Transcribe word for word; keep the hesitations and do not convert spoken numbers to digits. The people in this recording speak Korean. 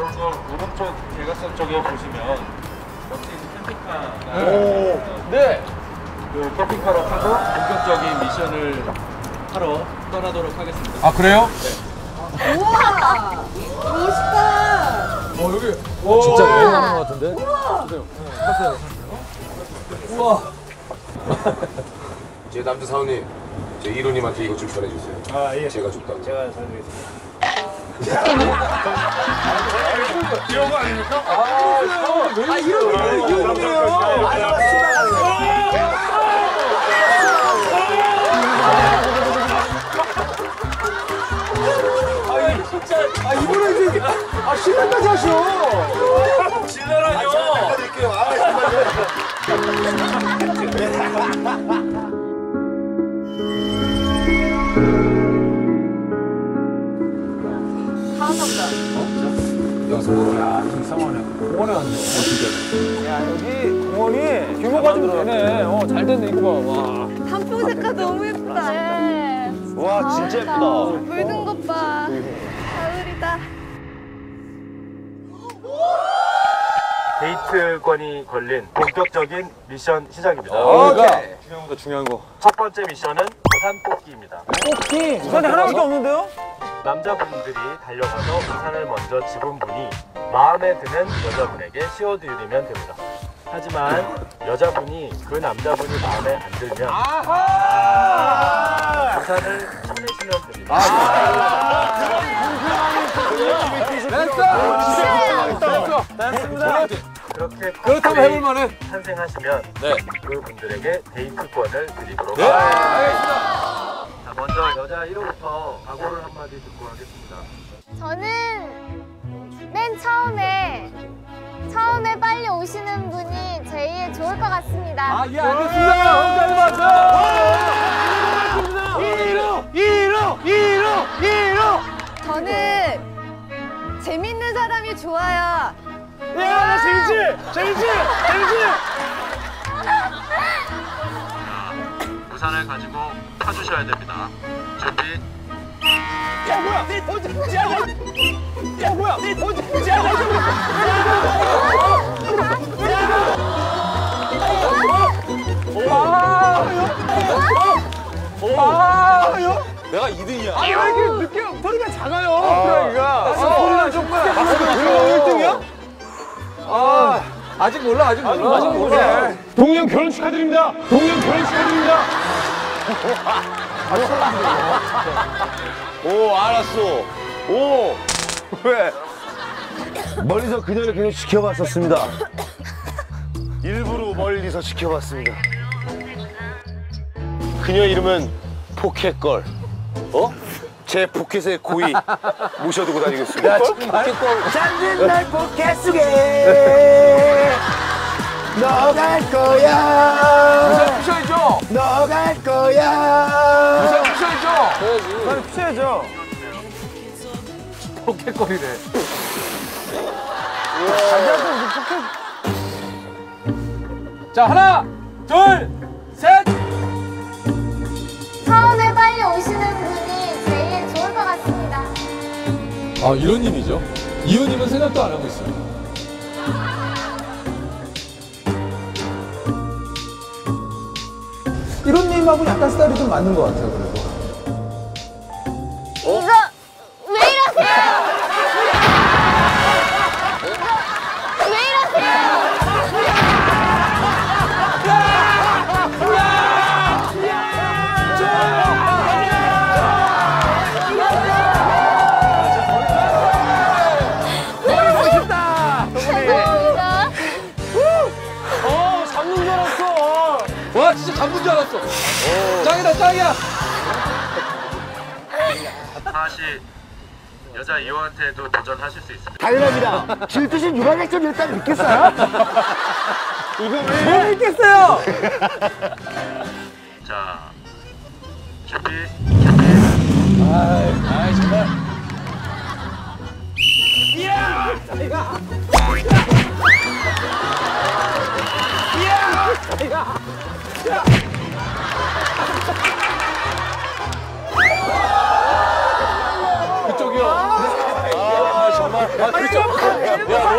오른쪽, 오른쪽 대각선 쪽에 보시면 옆에 있는 캠핑카가 오, 네. 그 캠핑카로 타고 본격적인 미션을 하러 떠나도록 하겠습니다. 아, 그래요? 네. 우와! 멋있다! 어, 여기. 오, 진짜 여행 가는 것 같은데? 우와! 탔어요. 우와. 제 남자 사원님, 제 이로님한테 이것 좀 전해주세요. 아, 예. 제가 줬다고. 제가 전해드리겠습니다. 이런 거 아닙니까? 아, 아, 이런 거, 이런 거예요. 아, 진짜. 아, 이번에 이제. 아, 신랑까지 하셔. 신나라뇨! 드릴게요. 아, 다음 남자. 여기서 뭐야? 이상하네. 공원에 왔네. 어, 진짜. 야, 여기 공원이 규모가 좀 되네. 어, 잘 됐네, 이거 봐. 와. 단풍 색깔 너무 예쁘다. 네. 와, 진짜 예쁘다. 물든 것 봐. 가을이다. 데이트권이 걸린 본격적인 미션 시작입니다. 오케이. 중요한 거, 중요한 거. 첫 번째 미션은 우산 뽑기입니다. 뽑기. 우산이 하나밖에 없는데요? 남자분들이 달려가서 우산을 먼저 집은 분이 마음에 드는 여자분에게 씌워드리면 됩니다. 하지만 여자분이 그 남자분이 마음에 안 들면 우산을 혼내시면 됩니다. 됐어! 됐습니다. 그렇게 그렇다면 해볼만해. 탄생하시면 네. 그분들에게 데이트권을 드리도록 네, 하겠습니다. 알겠습니다. 자, 먼저 여자 일 호부터 각오를 한마디 듣고 하겠습니다. 저는 맨 처음에 처음에 빨리 오시는 분이 제일 좋을 것 같습니다. 아, 예, 알겠습니다. 혼자를 맞춰. 일 호, 일 호, 일 호, 일 호. 저는 재밌는 사람이 좋아요. 야, 재밌지? 재밌지? 재밌지? 우산을 가지고 타주셔야 됩니다. 준비. 야, 뭐야? 내 어디? 야, 야, 야, 뭐야? 내 어디? 야, 야, 내가 이 등이야. 아, 왜 이렇게 늦게 소리가 작아요? 그러니까. 소리가 좀 크게 하면 일 등이야? 아, 아직 몰라, 아직 몰라. 아직 몰라. 동영 결혼 축하드립니다. 동영 결혼 축하드립니다. 오, 알았어. 오, 왜? 멀리서 그녀를 그냥 지켜봤었습니다. 일부러 멀리서 지켜봤습니다. 그녀 이름은 포켓걸. 어? 제 포켓의 고이 모셔두고 다니겠습니다. 야, 정말? 잠든 날 포켓 속에 너 갈 거야. 우산 피셔야죠. 너 갈 거야. 우산 피셔야죠. 해야지. 우산 피셔야죠. 포켓거리래. 자기한테 우리 포켓. 자, 하나, 둘, 셋. 처음에 빨리 오시는 분이 제일 좋을 것 같습니다. 아, 이런 님이죠? 이호님은 생각도 안 하고 있어요. 이런 님하고 약간 스타일이 좀 맞는 것 같아요, 그래도. 이거 왜 이러세요? 이거 왜 이러세요? 죄송합니다. 어, 잡는 줄 알았어. 와, 진짜 잡는 줄 알았어. 짱이다, 짱이야. 다시 여자 이 호한테도 도전하실 수 있습니다. 당연합니다. 질투심 유발작전 일단 믿겠어요? 이거 왜? 뭘 믿겠어요? 자, 준비, 준비. 아이, 아이, 정말. 그쪽이요. 아, 정말. 아, 야,